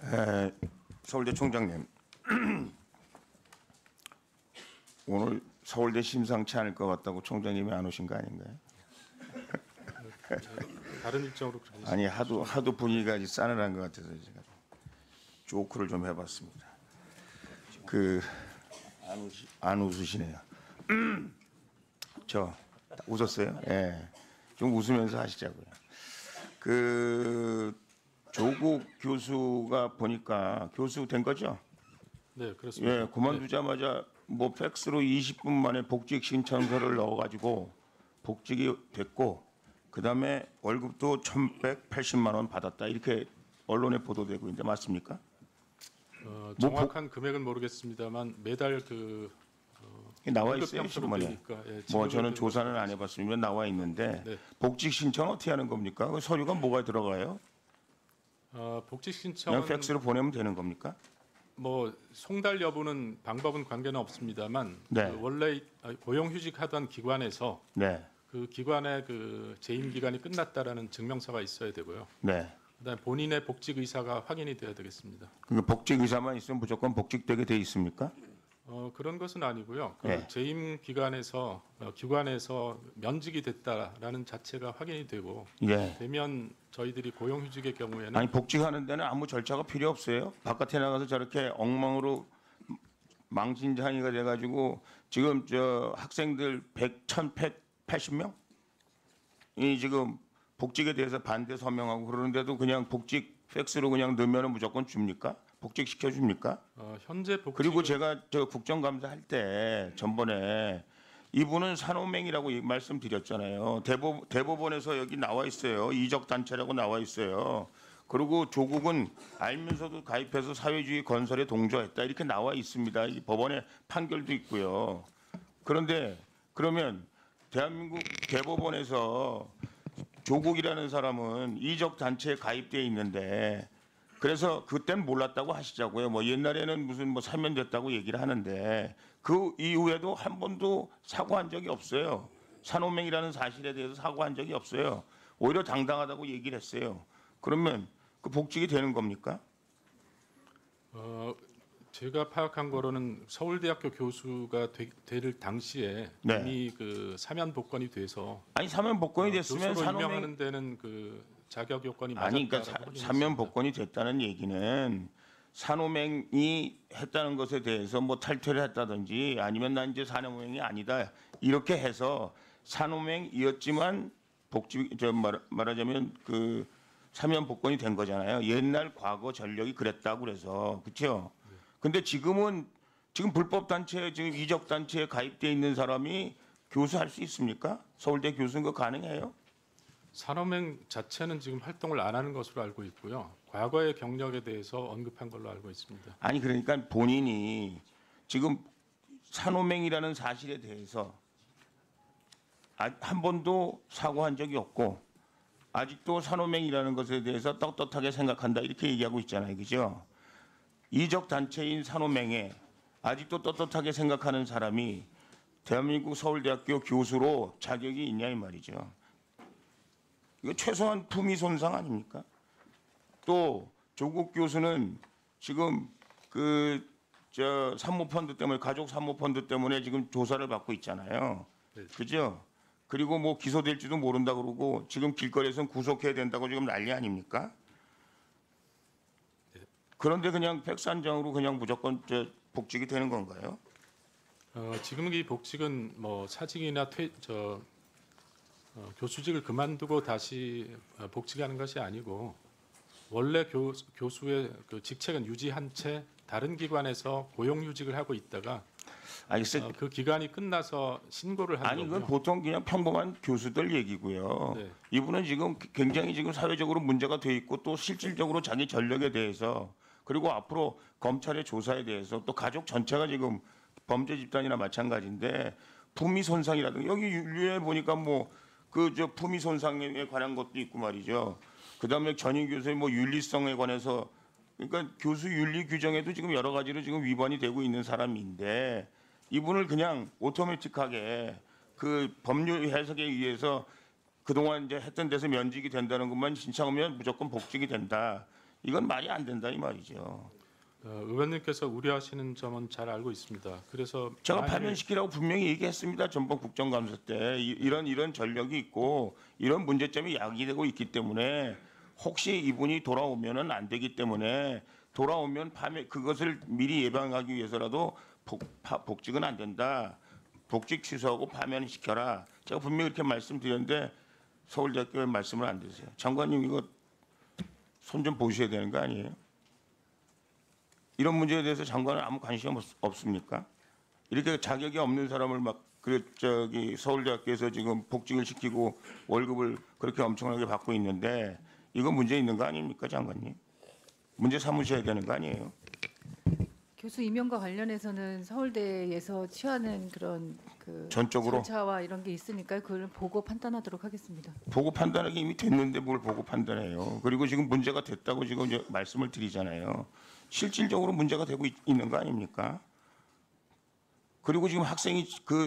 서울대 총장님, 오늘 서울대 심상치 않을 것 같다고 총장님이 안 오신 거 아닌가요? 다른 일정으로 그렇게 아니 하도 분위기가 아주 싸늘한 것 같아서 제가 조크를 좀 해봤습니다. 안 웃으시네요. 저 웃었어요? 예, 좀 웃으면서 하시자고요. 조국 교수가 보니까 교수 된 거죠? 네, 그렇습니다. 예, 그만두자마자 뭐 팩스로 20분 만에 복직 신청서를 넣어가지고 복직이 됐고, 그 다음에 월급도 1,180만 원 받았다, 이렇게 언론에 보도되고 있는데 맞습니까? 정확한 금액은 모르겠습니다만 매달 나와 월급 있어요, 형태로 신문에. 되니까, 예, 뭐 지급을 저는 드리는 조사는 안 해봤으면 나와 있는데 네. 복직 신청 어떻게 하는 겁니까? 그 서류가 뭐가 들어가요? 복직 그냥 신청은 팩스로 보내면 되는 겁니까? 뭐 송달 여부는 방법은 관계는 없습니다만 네. 원래 고용휴직 하던 기관에서 네, 그 기관의 그 재임 기간이 끝났다라는 증명서가 있어야 되고요. 네. 그다음에 본인의 복직 의사가 확인이 돼야 되겠습니다. 그 복직 의사만 있으면 무조건 복직되게 돼 있습니까? 그런 것은 아니고요. 그 네. 재임 기관에서 기관에서 면직이 됐다라는 자체가 확인이 되고 예. 되면 저희들이 고용휴직의 경우에는 아니 복직하는 데는 아무 절차가 필요 없어요. 바깥에 나가서 저렇게 엉망으로 망신장이가 돼가지고 지금 저 학생들 1,180명 이 지금 복직에 대해서 반대 서명하고 그러는데도 그냥 복직 팩스로 그냥 넣으면 무조건 줍니까? 복직 시켜줍니까? 현재 복직 그리고 제가 저 국정감사 할 때 전번에 이분은 산호맹이라고 말씀드렸잖아요. 대법원에서 여기 나와 있어요. 이적 단체라고 나와 있어요. 그리고 조국은 알면서도 가입해서 사회주의 건설에 동조했다, 이렇게 나와 있습니다. 이 법원의 판결도 있고요. 그런데 그러면 대한민국 대법원에서 조국이라는 사람은 이적 단체에 가입돼 있는데, 그래서 그땐 몰랐다고 하시자고요. 뭐 옛날에는 무슨 뭐 사면됐다고 얘기를 하는데 그 이후에도 한 번도 사과한 적이 없어요. 산호맹이라는 사실에 대해서 사과한 적이 없어요. 오히려 당당하다고 얘기를 했어요. 그러면 그 복직이 되는 겁니까? 제가 파악한 거로는 서울대학교 교수가 될 당시에 네. 이미 그 사면 복권이 돼서 아니 사면 복권이 됐으면 교수로 산호맹 임명하는 데는 그 자격 요건이 아니 그러니까 맞았다라고 사면 복권이 됐다는 얘기는 산호맹이 했다는 것에 대해서 뭐 탈퇴를 했다든지 아니면 난 이제 산호맹이 아니다 이렇게 해서 산호맹이었지만 복직 말하자면 그 사면 복권이 된 거잖아요. 옛날 과거 전력이 그랬다고 그래서 그렇죠. 근데 지금 불법 단체 지금 이적 단체에 가입돼 있는 사람이 교수할 수 있습니까? 서울대 교수는 그거 가능해요? 산호맹 자체는 지금 활동을 안 하는 것으로 알고 있고요. 과거의 경력에 대해서 언급한 걸로 알고 있습니다. 아니 그러니까 본인이 지금 산호맹이라는 사실에 대해서 한 번도 사과한 적이 없고 아직도 산호맹이라는 것에 대해서 떳떳하게 생각한다, 이렇게 얘기하고 있잖아요. 그죠? 이적 단체인 산호맹에 아직도 떳떳하게 생각하는 사람이 대한민국 서울대학교 교수로 자격이 있냐 이 말이죠. 이거 최소한 품위 손상 아닙니까? 또 조국 교수는 지금 사모펀드 때문에, 가족 사모펀드 때문에 지금 조사를 받고 있잖아요. 네. 그죠? 그리고 뭐 기소될지도 모른다 그러고 지금 길거리에서는 구속해야 된다고 지금 난리 아닙니까? 네. 그런데 그냥 팩스 한 장으로 그냥 무조건 복직이 되는 건가요? 지금 이 복직은 뭐 사직이나 교수직을 그만두고 다시 복직하는 것이 아니고 원래 교수의 그 직책은 유지한 채 다른 기관에서 고용휴직을 하고 있다가 알겠어요. 그 기간이 끝나서 신고를 하는 아니 그건 거고요. 보통 그냥 평범한 교수들 얘기고요. 네. 이분은 지금 굉장히 지금 사회적으로 문제가 돼 있고 또 실질적으로 자기 전력에 대해서 그리고 앞으로 검찰의 조사에 대해서 또 가족 전체가 지금 범죄 집단이나 마찬가지인데 품위 손상이라든가 여기 윤리에 보니까 뭐 품위 손상에 관한 것도 있고 말이죠. 그다음에 전임 교수의 뭐 윤리성에 관해서 그러니까 교수 윤리 규정에도 지금 여러 가지로 지금 위반이 되고 있는 사람인데 이분을 그냥 오토매틱하게 그 법률 해석에 의해서 그동안 이제 했던 데서 면직이 된다는 것만 신청하면 무조건 복직이 된다, 이건 말이 안 된다 이 말이죠. 의원님께서 우려하시는 점은 잘 알고 있습니다. 그래서 제가 만일- 파면시키라고 분명히 얘기했습니다. 전번 국정감사 때 이런 전력이 있고 이런 문제점이 야기되고 있기 때문에 혹시 이분이 돌아오면은 안 되기 때문에 돌아오면 파면 그것을 미리 예방하기 위해서라도 복직은 안 된다. 복직 취소하고 파면시켜라. 제가 분명히 이렇게 말씀드렸는데 서울대학교에 말씀을 안 드세요. 장관님 이거 손 좀 보셔야 되는 거 아니에요? 이런 문제에 대해서 장관은 아무 관심 없습니까? 이렇게 자격이 없는 사람을 막 서울대학교에서 지금 복직을 시키고 월급을 그렇게 엄청나게 받고 있는데 이거 문제 있는 거 아닙니까, 장관님? 문제 삼으셔야 되는 거 아니에요? 교수 임용과 관련해서는 서울대에서 취하는 그런 그 전적으로 절차와 이런 게 있으니까요. 그걸 보고 판단하도록 하겠습니다. 보고 판단하기 이미 됐는데 뭘 보고 판단해요? 그리고 지금 문제가 됐다고 지금 이제 말씀을 드리잖아요. 실질적으로 문제가 되고 있는 거 아닙니까? 그리고 지금 학생이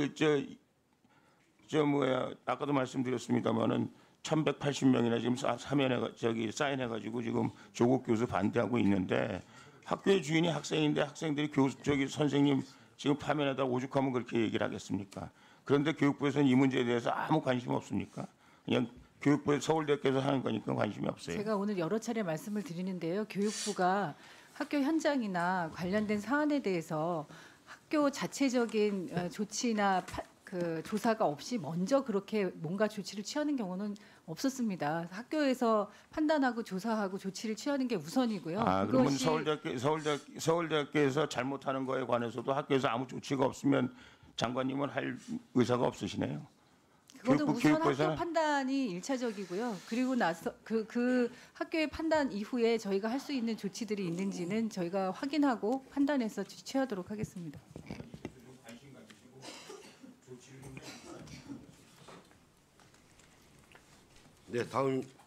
아까도 말씀드렸습니다마는 1,180명이나 지금 사인해가지고 지금 조국 교수 반대하고 있는데 학교의 주인이 학생인데 학생들이 선생님 지금 파면하다 오죽하면 그렇게 얘기를 하겠습니까? 그런데 교육부에서는 이 문제에 대해서 아무 관심 없습니까? 그냥 교육부에 서울대학교에서 하는 거니까 관심이 없어요. 제가 오늘 여러 차례 말씀을 드리는데요. 교육부가 학교 현장이나 관련된 사안에 대해서 학교 자체적인 조치나 그 조사가 없이 먼저 그렇게 뭔가 조치를 취하는 경우는 없었습니다. 학교에서 판단하고 조사하고 조치를 취하는 게 우선이고요. 그러면 그것이 서울대학교에서 잘못하는 거에 관해서도 학교에서 아무 조치가 없으면 장관님은 할 의사가 없으시네요. 그것도 우선 학교 교육부에서는- 판단이 일차적이고요. 그리고 나서 그 학교의 판단 이후에 저희가 할 수 있는 조치들이 있는지는 저희가 확인하고 판단해서 취하도록 하겠습니다. 네, 다음